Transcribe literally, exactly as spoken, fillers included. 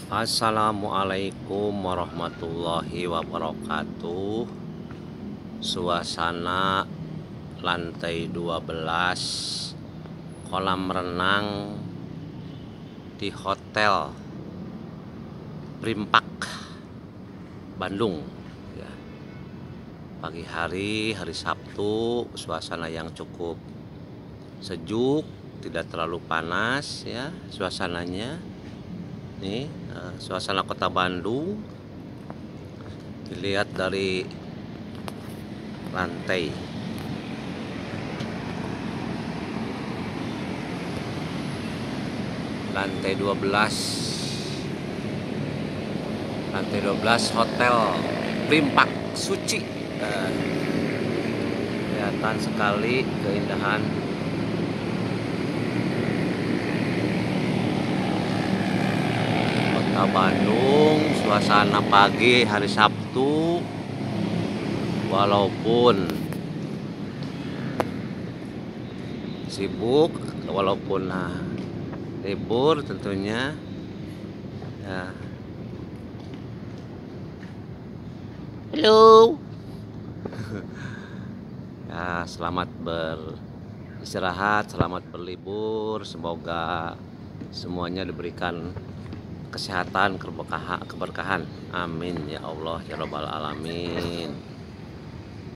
Assalamualaikum warahmatullahi wabarakatuh. Suasana lantai dua belas kolam renang di Hotel Primpak Bandung ya. Pagi hari, hari Sabtu, suasana yang cukup sejuk, tidak terlalu panas ya suasananya. Nih, uh, suasana kota Bandung dilihat dari lantai. Lantai dua belas. Lantai dua belas Hotel Primpak Suci. Uh, kelihatan sekali keindahan Kota Bandung, suasana pagi hari Sabtu, walaupun sibuk, walaupun nah, libur tentunya ya. Halo ya, selamat beristirahat, selamat berlibur, semoga semuanya diberikan kesehatan, keberkahan, keberkahan. Amin ya Allah ya Rabbal Alamin.